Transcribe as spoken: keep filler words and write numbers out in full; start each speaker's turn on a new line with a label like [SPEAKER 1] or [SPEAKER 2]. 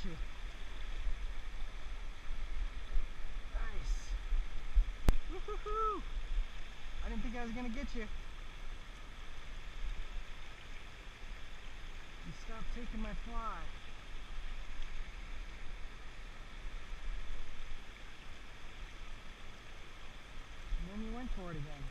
[SPEAKER 1] got you. Nice. Woohoo! I didn't think I was gonna get you. You stopped taking my fly. And then you went for it again.